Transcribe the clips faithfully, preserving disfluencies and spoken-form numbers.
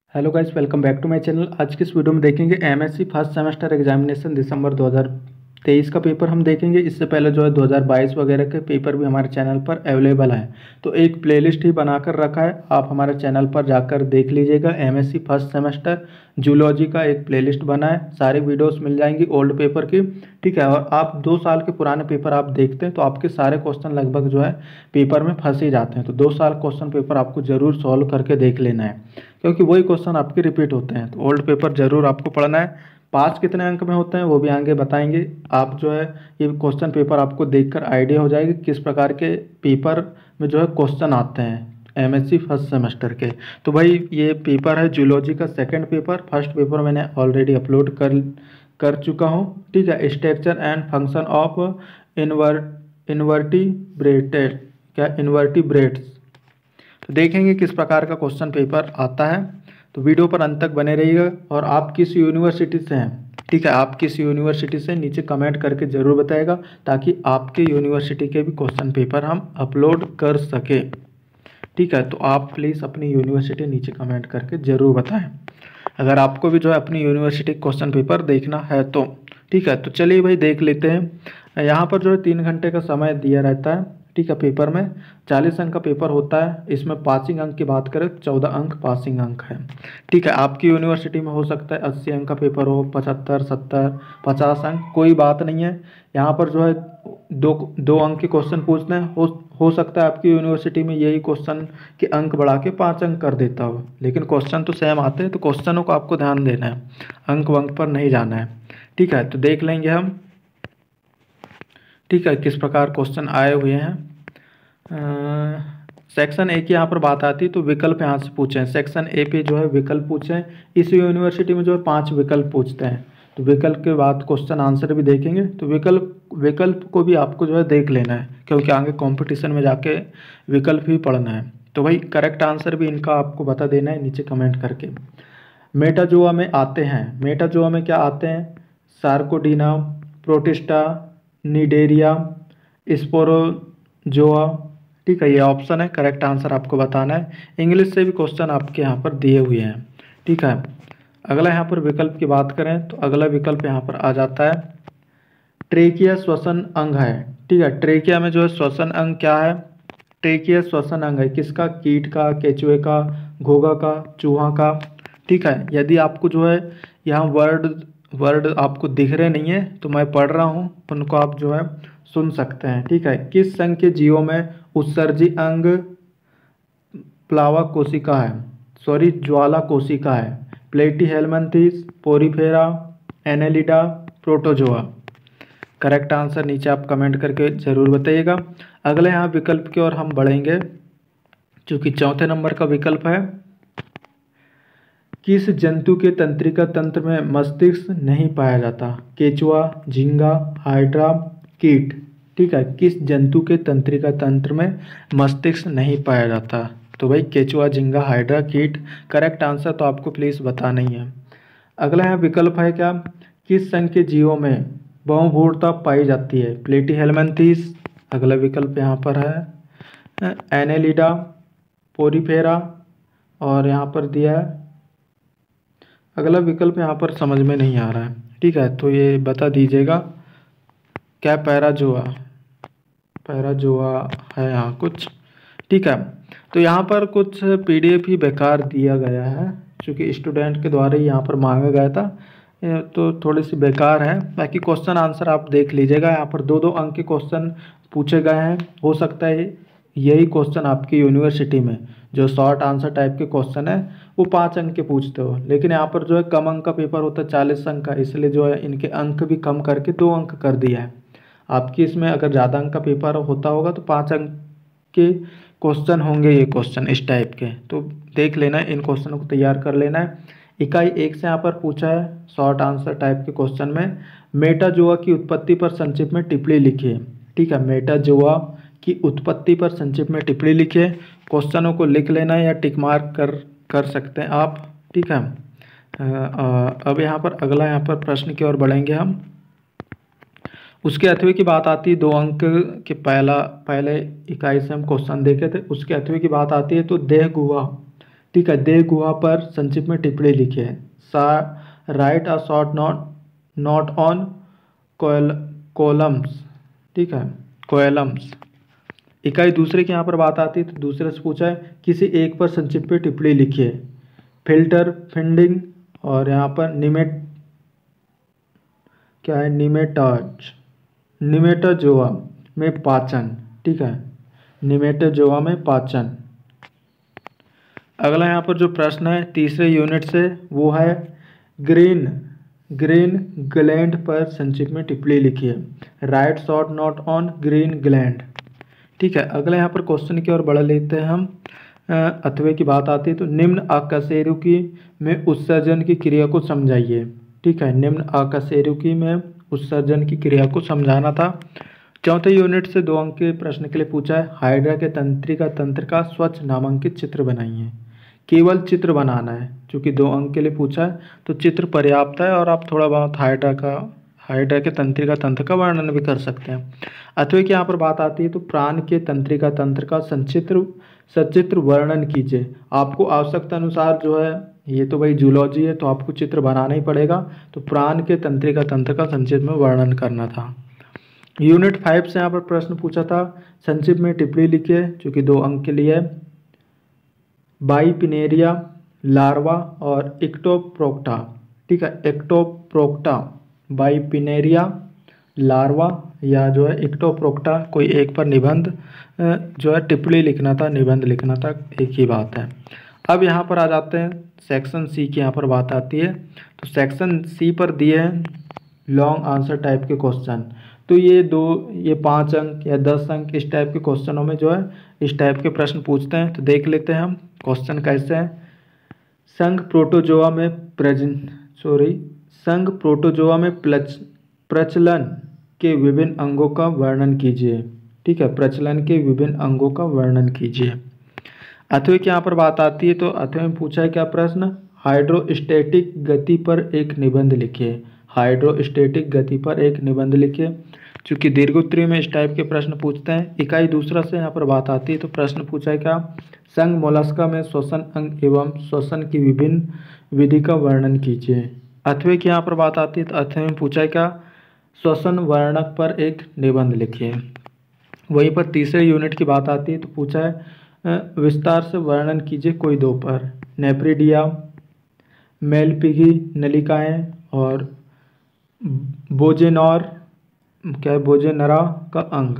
Hello guys, welcome back to my channel. आज की इस वीडियो में देखेंगे एमएससी फर्स्ट सेमेस्टर एग्जामिनेशन दिसंबर दो हज़ार तेईस का पेपर हम देखेंगे। इससे पहले जो है दो हज़ार बाईस वगैरह के पेपर भी हमारे चैनल पर अवेलेबल हैं, तो एक प्लेलिस्ट ही बनाकर रखा है, आप हमारे चैनल पर जाकर देख लीजिएगा। एमएससी फर्स्ट सेमेस्टर जूलॉजी का एक प्लेलिस्ट बना है, सारी वीडियोस मिल जाएंगी ओल्ड पेपर की, ठीक है। और आप दो साल के पुराने पेपर आप देखते हैं तो आपके सारे क्वेश्चन लगभग जो है पेपर में फंस ही जाते हैं, तो दो साल क्वेश्चन पेपर आपको जरूर सॉल्व करके देख लेना है, क्योंकि वही क्वेश्चन आपके रिपीट होते हैं। तो ओल्ड पेपर जरूर आपको पढ़ना है। पास कितने अंक में होते हैं वो भी आगे बताएंगे। आप जो है ये क्वेश्चन पेपर आपको देखकर आइडिया हो जाएगी किस प्रकार के पेपर में जो है क्वेश्चन आते हैं एमएससी फर्स्ट सेमेस्टर के। तो भाई ये पेपर है जूलॉजी का सेकंड पेपर। फर्स्ट पेपर मैंने ऑलरेडी अपलोड कर कर चुका हूँ, ठीक है। Structure and function of invert invertebrated क्या इनवर्टिब्रेट्स, तो देखेंगे किस प्रकार का क्वेश्चन पेपर आता है। तो वीडियो पर अंत तक बने रहिएगा। और आप किस यूनिवर्सिटी से हैं, ठीक है, आप किस यूनिवर्सिटी से नीचे कमेंट करके ज़रूर बताएगा, ताकि आपके यूनिवर्सिटी के भी क्वेश्चन पेपर हम अपलोड कर सके, ठीक है। तो आप प्लीज़ अपनी यूनिवर्सिटी नीचे कमेंट करके ज़रूर बताएं अगर आपको भी जो है अपनी यूनिवर्सिटी क्वेश्चन पेपर देखना है तो, ठीक है। तो चलिए भाई देख लेते हैं। यहाँ पर जो है तीन घंटे का समय दिया रहता है, ठीक है। पेपर में चालीस अंक का पेपर होता है। इसमें पासिंग अंक की बात करें तो चौदह अंक पासिंग अंक है, ठीक है। आपकी यूनिवर्सिटी में हो सकता है अस्सी अंक का पेपर हो, पचहत्तर, सत्तर, पचास अंक, कोई बात नहीं है। यहाँ पर जो है दो दो अंक के क्वेश्चन पूछते हैं। हो हो सकता है आपकी यूनिवर्सिटी में यही क्वेश्चन के अंक बढ़ा के पाँच अंक कर देता हो, लेकिन क्वेश्चन तो सेम आते हैं, तो क्वेश्चनों को आपको ध्यान देना है, अंक वंक पर नहीं जाना है, ठीक है। तो देख लेंगे हम, ठीक है, किस प्रकार क्वेश्चन आए हुए हैं। सेक्शन ए की यहाँ पर बात आती है तो विकल्प यहाँ से पूछे हैं। सेक्शन ए पे जो है विकल्प पूछे हैं। इस यूनिवर्सिटी में जो है पांच विकल्प पूछते हैं, तो विकल्प के बाद क्वेश्चन आंसर भी देखेंगे। तो विकल्प विकल्प को भी आपको जो है देख लेना है, क्योंकि आगे कंपटीशन में जाके विकल्प ही पढ़ना है। तो भाई करेक्ट आंसर भी इनका आपको बता देना है नीचे कमेंट करके। मेटाजोआ में आते हैं, मेटाजोआ में क्या आते हैं, सार्कोडीना, प्रोटिस्टा, निडेरिया, स्पोरोजोआ, ठीक है। ये ऑप्शन है, करेक्ट आंसर आपको बताना है। इंग्लिश से भी क्वेश्चन आपके यहाँ पर दिए हुए हैं, ठीक है। अगला यहाँ पर विकल्प की बात करें तो अगला विकल्प यहाँ पर आ जाता है ट्रेकिया श्वसन अंग है, ठीक है। ट्रेकिया में जो है श्वसन अंग क्या है, ट्रेकिया श्वसन अंग है किसका, कीट का, केचुए का, घोगा का, चूहा का, ठीक है। यदि आपको जो है यहाँ वर्ड वर्ड आपको दिख रहे नहीं है तो मैं पढ़ रहा हूँ, उनको आप जो है सुन सकते हैं, ठीक है। किस संघ के जीवों में उत्सर्जी अंग प्लावा कोशिका है, सॉरी ज्वाला कोशिका है, platyhelminthes, porifera, annelida, protozoa. Correct answer नीचे आप कमेंट करके ज़रूर बताइएगा। अगले यहाँ विकल्प की ओर हम बढ़ेंगे, चूँकि चौथे नंबर का विकल्प है किस जंतु के तंत्रिका तंत्र में मस्तिष्क नहीं पाया जाता, केचुआ, झींगा, हाइड्रा, कीट, ठीक है। किस जंतु के तंत्रिका तंत्र में मस्तिष्क नहीं पाया जाता, तो भाई केचुआ, झींगा, हाइड्रा, कीट। करेक्ट आंसर तो आपको प्लीज़ बताना ही है। अगला यहाँ विकल्प है क्या, किस संघ के जीवों में बहुभूरता पाई जाती है, प्लेटीहेल्मिन्थस, अगला विकल्प यहाँ पर है एनेलिडा, पोरीफेरा, और यहाँ पर दिया है अगला विकल्प यहाँ पर समझ में नहीं आ रहा है, ठीक है। तो ये बता दीजिएगा क्या पैराजोआ, पैराजोआ है यहाँ कुछ, ठीक है। तो यहाँ पर कुछ पीडीएफ ही बेकार दिया गया है, क्योंकि स्टूडेंट के द्वारा ही यहाँ पर मांगा गया था, तो थोड़ी सी बेकार है। बाकी क्वेश्चन आंसर आप देख लीजिएगा, यहाँ पर दो दो अंक के क्वेश्चन पूछे गए हैं। हो सकता है यही क्वेश्चन आपकी यूनिवर्सिटी में जो शॉर्ट आंसर टाइप के क्वेश्चन है वो पाँच अंक के पूछते हो, लेकिन यहाँ पर जो है कम अंक का पेपर होता है, चालीस अंक का, इसलिए जो है इनके अंक भी कम करके दो अंक कर दिया है। आपकी इसमें अगर ज़्यादा अंक का पेपर होता होगा तो पाँच अंक के क्वेश्चन होंगे, ये क्वेश्चन इस टाइप के। तो देख लेना है, इन क्वेश्चनों को तैयार कर लेना है। इकाई एक से यहाँ पर पूछा है शॉर्ट आंसर टाइप के क्वेश्चन में, मेटाजोआ की उत्पत्ति पर संक्षिप्त में टिप्पणी लिखिए, ठीक है। मेटाजोआ की उत्पत्ति पर संक्षिप्त में टिप्पणी लिखिए। क्वेश्चनों को लिख लेना है या टिक मार्क कर कर सकते हैं आप, ठीक है। अब यहाँ पर अगला यहाँ पर प्रश्न की ओर बढ़ेंगे हम। उसके अथवे की बात आती है, दो अंक के पहला पहले इकाई से हम क्वेश्चन देखे थे, उसके अथवे की बात आती है तो देह गुहा, ठीक है। दे गुहा पर संक्षिप्त में टिप्पणी लिखिए। सा write a short note note on columns, ठीक है, कॉलम्स। इकाई दूसरे की यहाँ पर बात आती है तो दूसरे से पूछा है किसी एक पर संक्षिप्त में टिप्पणी लिखिए। फिल्टर, फिंडिंग और यहाँ पर निमेट क्या है, निमेटोज, निमेटोजोआ में पाचन, ठीक है, निमेटोजोआ में पाचन। अगला यहाँ पर जो प्रश्न है तीसरे यूनिट से वो है ग्रीन ग्रीन ग्लैंड पर संक्षिप्त में टिप्पणी लिखिए। Write short note on green gland, ठीक है। अगला यहाँ पर क्वेश्चन की ओर बढ़ लेते हैं हम। अथवे की बात आती है तो निम्न अकशेरुकी में उत्सर्जन की क्रिया को समझाइए, ठीक है। निम्न अकशेरुकी में उत्सर्जन की क्रिया को समझाना था। चौथे यूनिट से दो अंक के प्रश्न के लिए पूछा है हाइड्रा के तंत्रिका तंत्र का स्वच्छ नामांकित चित्र बनाइए। केवल चित्र बनाना है, चूँकि दो अंक के लिए पूछा है तो चित्र पर्याप्त है और आप थोड़ा बहुत हाइड्रा का हाइड्रा के तंत्रिका तंत्र का वर्णन भी कर सकते हैं। अथवा की यहाँ पर बात आती है तो प्राण के तंत्रिका तंत्र का संचित्र सचित्र वर्णन कीजिए। आपको आवश्यकता अनुसार जो है, ये तो भाई जूलॉजी है तो आपको चित्र बनाना ही पड़ेगा, तो प्राण के तंत्रिका तंत्र का संक्षिप्त में वर्णन करना था। यूनिट फाइव से यहाँ पर प्रश्न पूछा था संक्षिप्त में टिप्पणी लिखिए, चूँकि दो अंक के लिए। बाइपिनेरिया लार्वा और इक्टोप्रोक्टा, ठीक है, इक्टोप्रोक्टा, बाइपिनेरिया लार्वा या जो है इक्टोप्रोक्टा, कोई एक पर निबंध जो है टिप्पणी लिखना था, निबंध लिखना था, एक ही बात है। अब यहाँ पर आ जाते हैं सेक्शन सी की यहाँ पर बात आती है तो सेक्शन सी पर दिए हैं लॉन्ग आंसर टाइप के क्वेश्चन। तो ये दो ये पाँच अंक या दस अंक इस टाइप के क्वेश्चनों में जो है इस टाइप के प्रश्न पूछते हैं। तो देख लेते हैं हम क्वेश्चन कैसे हैं। संघ प्रोटोजोआ में प्रजन सॉरी संघ प्रोटोजोआ में प्लच प्रचलन के विभिन्न अंगों का वर्णन कीजिए, ठीक है, प्रचलन के विभिन्न अंगों का वर्णन कीजिए। अथवा की यहाँ पर बात आती है तो अथवा में पूछा है क्या प्रश्न, हाइड्रोस्टैटिक गति पर एक निबंध लिखिए। हाइड्रोस्टैटिक गति पर एक निबंध लिखिए। चूँकि दीर्घोत्तरीय में इस टाइप के प्रश्न पूछते हैं। इकाई दूसरा से यहाँ पर बात आती है तो प्रश्न पूछा है क्या, संघ मोलस्का में श्वसन अंग एवं श्वसन की विभिन्न विधि का वर्णन कीजिए। अथवे की यहाँ पर बात आती है तो अथवे में पूछा है क्या, श्वसन वर्णक पर एक निबंध लिखिए। वहीं पर तीसरे यूनिट की बात आती है तो पूछा है विस्तार से वर्णन कीजिए कोई दो पर, नेप्रिडिया, मेलपिगी नलिकाएं और बोजेनॉर क्या है बोजेनरा का अंग,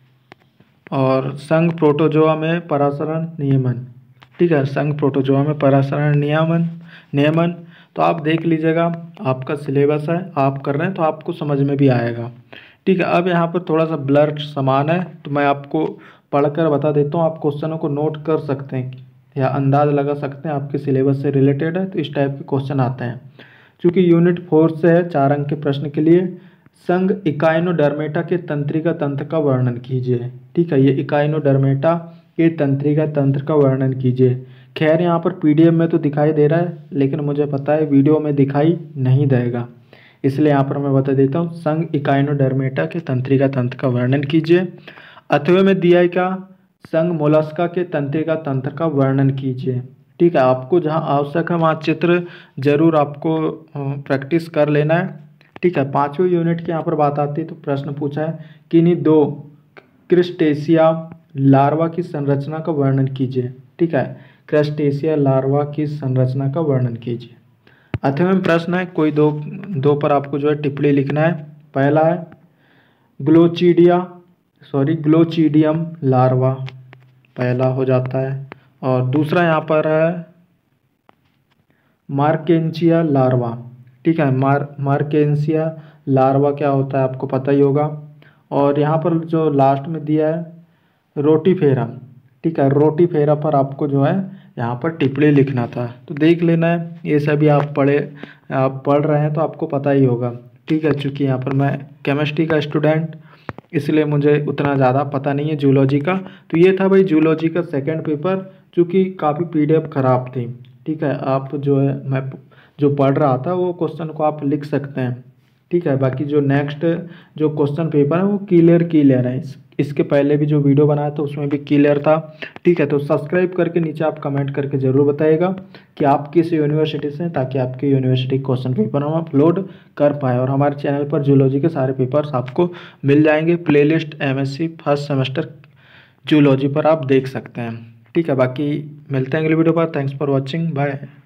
और संघ प्रोटोजोआ में परासरण नियमन, ठीक है, संघ प्रोटोजोआ में परासरण नियमन नियमन तो आप देख लीजिएगा, आपका सिलेबस है, आप कर रहे हैं तो आपको समझ में भी आएगा, ठीक है। अब यहाँ पर थोड़ा सा ब्लर समान है तो मैं आपको पढ़कर बता देता हूँ, आप क्वेश्चनों को नोट कर सकते हैं या अंदाज लगा सकते हैं आपके सिलेबस से रिलेटेड है तो इस टाइप के क्वेश्चन आते हैं। चूँकि यूनिट फोर से है, चार अंक के प्रश्न के लिए संघ इकाइनोडर्मेटा के तंत्रिका तंत्र का वर्णन कीजिए, ठीक है, ये इकाइनोडर्मेटा के तंत्रिका तंत्र का वर्णन कीजिए। खैर यहाँ पर पीडीएफ में तो दिखाई दे रहा है लेकिन मुझे पता है वीडियो में दिखाई नहीं देगा, इसलिए यहाँ पर मैं बता देता हूँ संघ इकाइनोडर्मेटा के तंत्रिका तंत्र का वर्णन कीजिए। अथवा में दिया है क्या, संघ मोलस्का के तंत्रिका तंत्र का वर्णन कीजिए, ठीक है। आपको जहाँ आवश्यक है वहाँ चित्र जरूर आपको प्रैक्टिस कर लेना है, ठीक है। पाँचवें यूनिट की यहाँ पर बात आती है तो प्रश्न पूछा है किन्हीं दो क्रिस्टेशिया लार्वा की संरचना का वर्णन कीजिए, ठीक है, क्रिस्टेशिया लार्वा की संरचना का वर्णन कीजिए। अथवा में प्रश्न है कोई दो दो पर आपको जो है टिप्पणी लिखना है। पहला है ग्लोचिडिया सॉरी ग्लोचिडियम लार्वा, पहला हो जाता है, और दूसरा यहाँ पर है मार्केंसिया लार्वा, ठीक है, मार मार्केंसिया लार्वा क्या होता है आपको पता ही होगा। और यहाँ पर जो लास्ट में दिया है रोटीफेरा, ठीक है, रोटीफेरा पर आपको जो है यहाँ पर टिप्पणी लिखना था, तो देख लेना है, ये सभी आप पढ़े आप पढ़ रहे हैं तो आपको पता ही होगा, ठीक है। चूँकि यहाँ पर मैं केमिस्ट्री का स्टूडेंट इसलिए मुझे उतना ज़्यादा पता नहीं है जूलॉजी का। तो ये था भाई जूलॉजी का सेकंड पेपर, चूँकि काफ़ी पीडीएफ ख़राब थी, ठीक है। आप जो है मैं जो पढ़ रहा था वो क्वेश्चन को आप लिख सकते हैं, ठीक है। बाकी जो नेक्स्ट जो क्वेश्चन पेपर है वो क्लियर क्लियर है, इस, इसके पहले भी जो वीडियो बनाया था उसमें भी क्लियर था। ठीक है, तो सब्सक्राइब करके नीचे आप कमेंट करके ज़रूर बताइएगा कि आप किस यूनिवर्सिटी से हैं, ताकि आपकी यूनिवर्सिटी क्वेश्चन पेपर हम अपलोड कर पाए। और हमारे चैनल पर जूलॉजी के सारे पेपर्स आपको मिल जाएंगे, playlist MSc first semester zoology पर आप देख सकते हैं। ठीक है, बाकी मिलते हैं अगले वीडियो पर। Thanks for watching, bye.